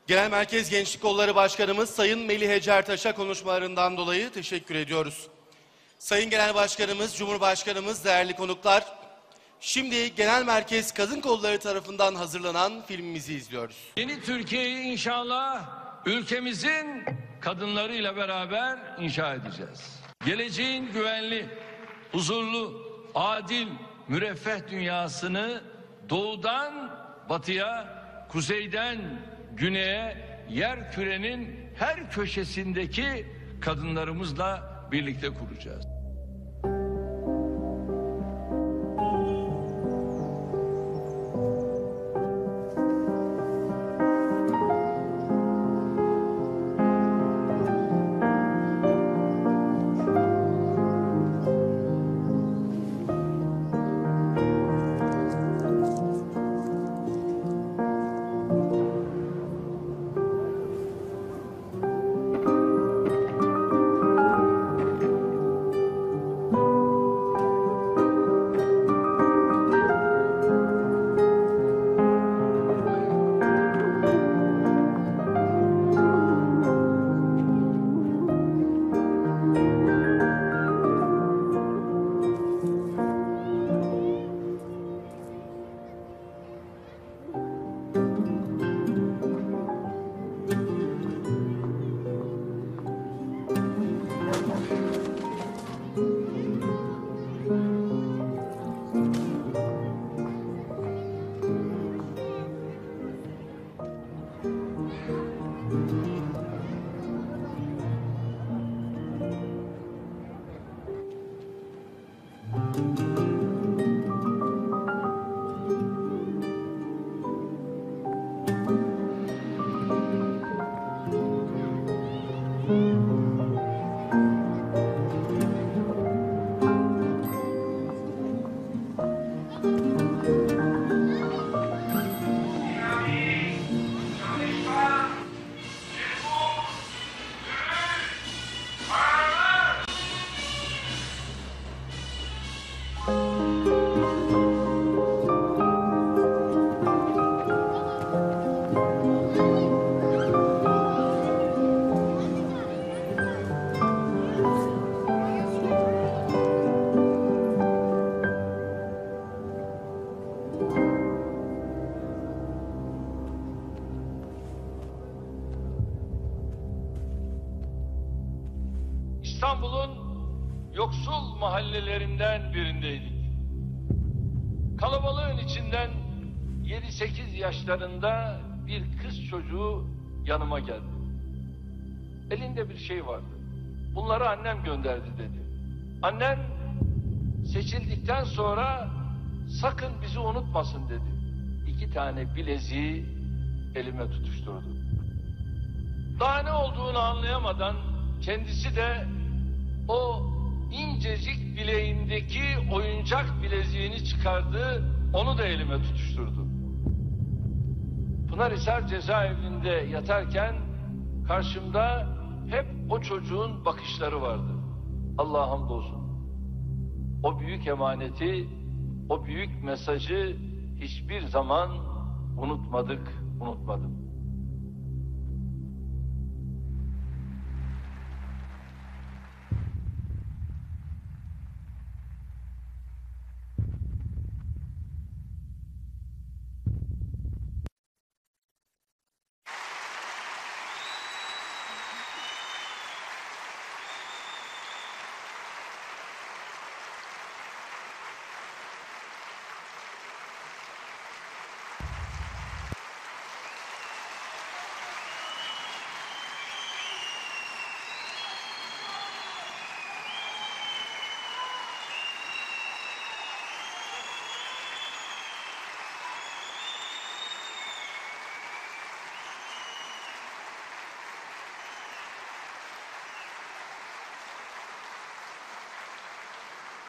Genel Merkez Gençlik Kolları Başkanımız Sayın Melih Ece konuşmalarından dolayı teşekkür ediyoruz. Sayın Genel Başkanımız, Cumhurbaşkanımız, değerli konuklar, şimdi Genel Merkez Kadın Kolları tarafından hazırlanan filmimizi izliyoruz. Yeni Türkiye'yi inşallah ülkemizin kadınlarıyla beraber inşa edeceğiz. Geleceğin güvenli, huzurlu, adil, müreffeh dünyasını doğudan batıya, kuzeyden güneye, yer kürenin her köşesindeki kadınlarımızla birlikte kuracağız. İstanbul'un yoksul mahallelerinden birindeydik. Kalabalığın içinden 7-8 yaşlarında bir kız çocuğu yanıma geldi. Elinde bir şey vardı. Bunları annem gönderdi dedi. Annem seçildikten sonra sakın bizi unutmasın dedi. 2 tane bileziği elime tutuşturdu. Daha ne olduğunu anlayamadan kendisi de o incecik bileğindeki oyuncak bileziğini çıkardı, onu da elime tutuşturdu. Pınarhisar cezaevinde yatarken karşımda hep o çocuğun bakışları vardı. Allah'a hamdolsun. O büyük emaneti, o büyük mesajı hiçbir zaman unutmadık, unutmadım.